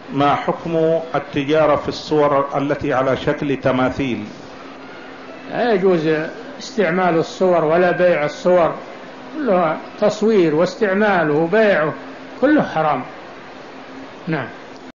ما حكم التجارة في الصور التي على شكل تماثيل؟ لا يجوز استعمال الصور ولا بيع الصور، كله تصوير واستعماله وبيعه كله حرام. نعم.